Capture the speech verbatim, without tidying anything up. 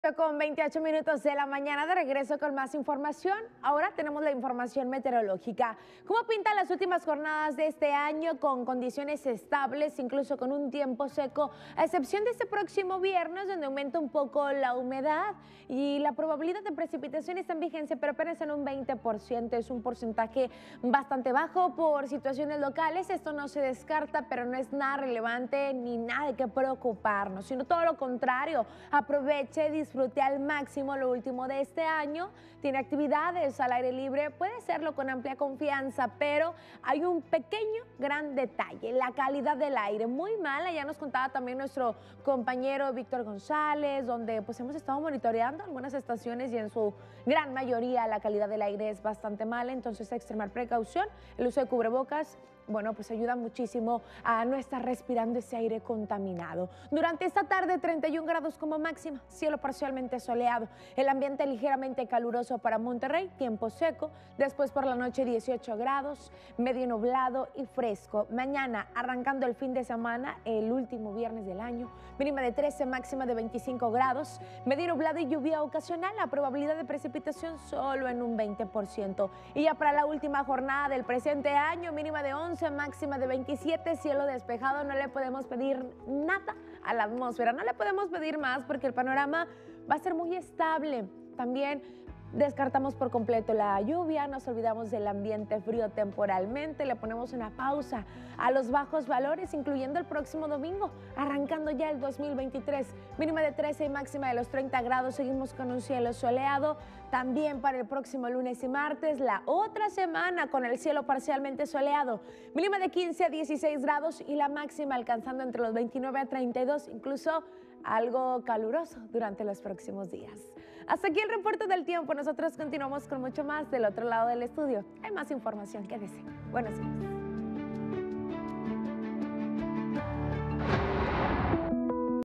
ocho con veintiocho minutos de la mañana, de regreso con más información. Ahora tenemos la información meteorológica. ¿Cómo pintan las últimas jornadas de este año? Con condiciones estables, incluso con un tiempo seco, a excepción de este próximo viernes, donde aumenta un poco la humedad y la probabilidad de precipitación está en vigencia, pero apenas en un veinte por ciento. Es un porcentaje bastante bajo por situaciones locales. Esto no se descarta, pero no es nada relevante ni nada de qué preocuparnos, sino todo lo contrario. Aproveche, disfrute al máximo lo último de este año. Tiene actividades al aire libre, puede hacerlo con amplia confianza, pero hay un pequeño gran detalle: la calidad del aire muy mala. Ya nos contaba también nuestro compañero Víctor González, donde pues hemos estado monitoreando algunas estaciones y en su gran mayoría la calidad del aire es bastante mala. Entonces, a extremar precaución, el uso de cubrebocas, bueno, pues ayuda muchísimo a no estar respirando ese aire contaminado. Durante esta tarde, treinta y un grados como máxima, cielo parcialmente soleado, el ambiente ligeramente caluroso para Monterrey, tiempo seco, después por la noche dieciocho grados, medio nublado y fresco. Mañana, arrancando el fin de semana, el último viernes del año, mínima de trece, máxima de veinticinco grados, medio nublado y lluvia ocasional, la probabilidad de precipitación solo en un veinte por ciento. Y ya para la última jornada del presente año, mínima de once, máxima de veintisiete, cielo despejado. No le podemos pedir nada a la atmósfera, no le podemos pedir más porque el panorama va a ser muy estable. También descartamos por completo la lluvia, nos olvidamos del ambiente frío temporalmente, le ponemos una pausa a los bajos valores, incluyendo el próximo domingo, arrancando ya el dos mil veintitrés, mínima de trece y máxima de los treinta grados. Seguimos con un cielo soleado también para el próximo lunes y martes, la otra semana con el cielo parcialmente soleado, mínima de quince a dieciséis grados y la máxima alcanzando entre los veintinueve a treinta y dos, incluso algo caluroso durante los próximos días. Hasta aquí el reporte del tiempo. Nosotros continuamos con mucho más del otro lado del estudio. Hay más información, quédese. Buenos días.